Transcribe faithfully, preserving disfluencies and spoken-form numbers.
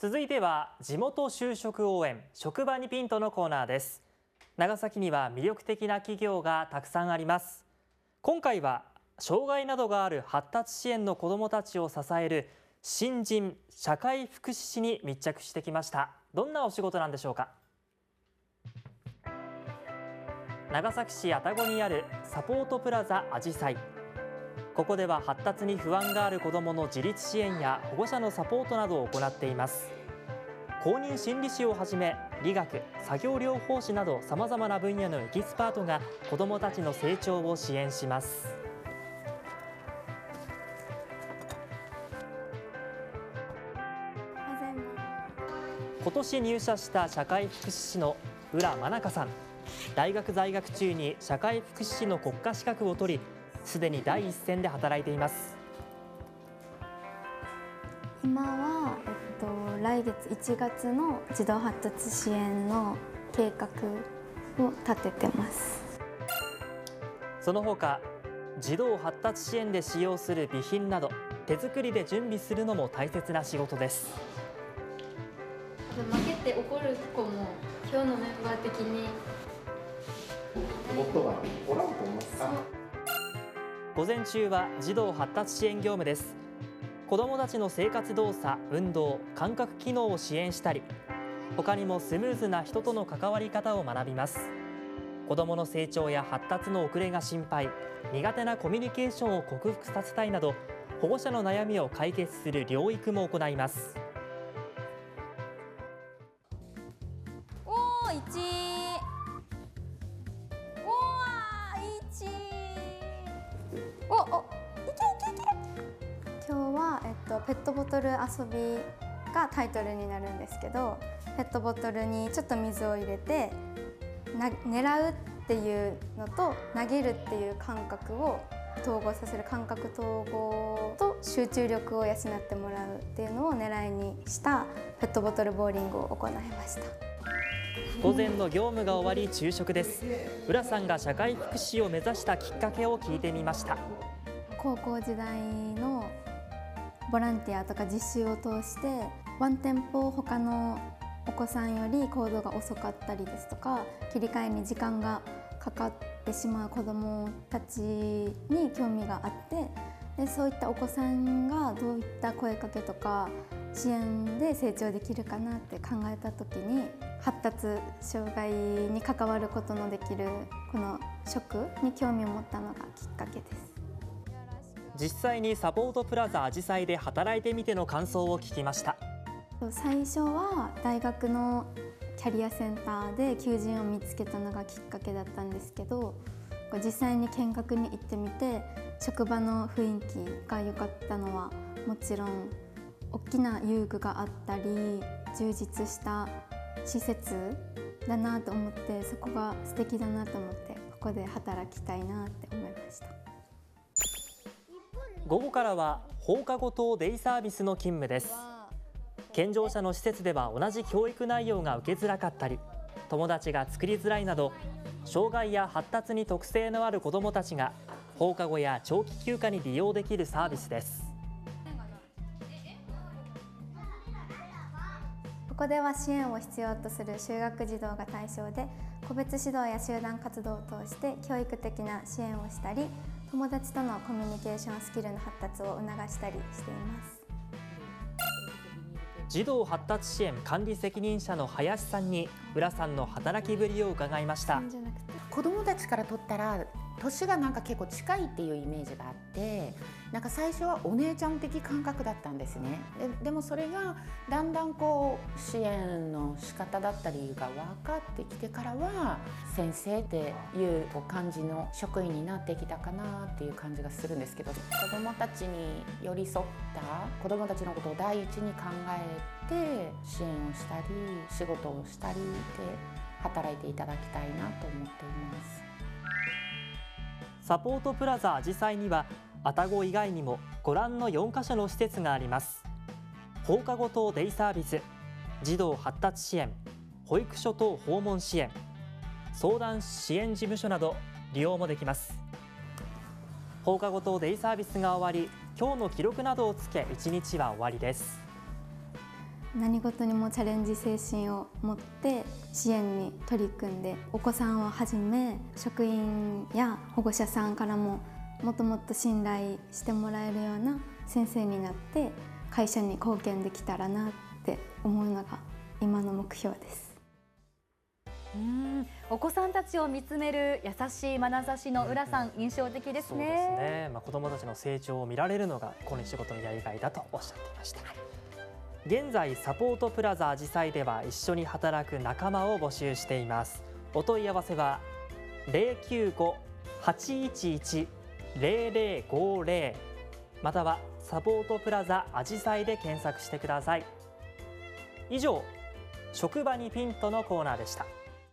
続いては地元就職応援職場にピントのコーナーです。長崎には魅力的な企業がたくさんあります。今回は障害などがある発達支援の子どもたちを支える新人社会福祉士に密着してきました。どんなお仕事なんでしょうか。長崎市愛宕にあるサポートプラザあじさい。ここでは発達に不安がある子どもの自立支援や保護者のサポートなどを行っています。公認心理師をはじめ理学、作業療法士などさまざまな分野のエキスパートが子どもたちの成長を支援します。今年入社した社会福祉士の浦真中さん。大学在学中に社会福祉士の国家資格を取り、すでに第一線で働いています。 今は、えっと、来月いちがつの児童発達支援の計画を立ててます。 その他、児童発達支援で使用する備品など手作りで準備するのも大切な仕事です。 負けて怒る子も今日のメンバー的に夫がおらんと思いますか。 午前中は児童発達支援業務です。子どもたちの生活動作、運動、感覚機能を支援したり、他にもスムーズな人との関わり方を学びます。子どもの成長や発達の遅れが心配、苦手なコミュニケーションを克服させたいなど、保護者の悩みを解決する療育も行います。 おー、いちおお、いけいけいけ。 今日は、えっと、ペットボトル遊びがタイトルになるんですけど、ペットボトルにちょっと水を入れてな狙うっていうのと投げるっていう感覚を統合させる感覚統合と集中力を養ってもらうっていうのを狙いにしたペットボトルボーリングを行いました。 午前の業務が終わり昼食です。浦さんが社会福祉士を目指したきっかけを聞いてみました。 高校時代のボランティアとか実習を通してワンテンポ他のお子さんより行動が遅かったりですとか、切り替えに時間がかかってしまう子どもたちに興味があって、でそういったお子さんがどういった声かけとか支援で成長できるかなって考えた時に、発達障害に関わることのできるこの職に興味を持ったのがきっかけです。 実際にサポートプラザあじさいで働いてみての感想を聞きました。 最初は大学のキャリアセンターで求人を見つけたのがきっかけだったんですけど、実際に見学に行ってみて職場の雰囲気が良かったのはもちろん、大きな遊具があったり充実した施設だなと思って、そこが素敵だなと思ってここで働きたいなって思いました。 午後からは放課後等デイサービスの勤務です。健常者の施設では同じ教育内容が受けづらかったり、友達が作りづらいなど、障害や発達に特性のある子どもたちが放課後や長期休暇に利用できるサービスです。 ここでは支援を必要とする就学児童が対象で、個別指導や集団活動を通して教育的な支援をしたり、友達とのコミュニケーションスキルの発達を促したりしています。 児童発達支援管理責任者の林さんに浦さんの働きぶりを伺いました。 子どもたちからとったら年がなんか結構近いっていうイメージがあって、なんか最初はお姉ちゃん的感覚だったんですね。で、でもそれがだんだんこう支援の仕方だったりが分かってきてからは、先生っていう感じの職員になってきたかなっていう感じがするんですけど、子どもたちに寄り添った子どもたちのことを第一に考えて支援をしたり仕事をしたりで働いていただきたいなと思っています。 サポートプラザあじさいには愛宕以外にもご覧のよんカ所の施設があります。放課後等デイサービス、児童発達支援、保育所等訪問支援、相談支援事務所など利用もできます。放課後等デイサービスが終わり、今日の記録などをつけいちにちは終わりです。 何事にもチャレンジ精神を持って支援に取り組んで、お子さんをはじめ職員や保護者さんからももっともっと信頼してもらえるような先生になって会社に貢献できたらなって思うのが今の目標です。 うん、お子さんたちを見つめる優しい眼差しの浦さん、印象的ですね。 そうですね、まあ、子どもたちの成長を見られるのがこの仕事のやりがいだとおっしゃっていました。現在サポートプラザあじさいでは一緒に働く仲間を募集しています。お問い合わせは ゼロきゅうご はちいちいち ゼロゼロごゼロ またはサポートプラザあじさいで検索してください。以上、職場にピントのコーナーでした。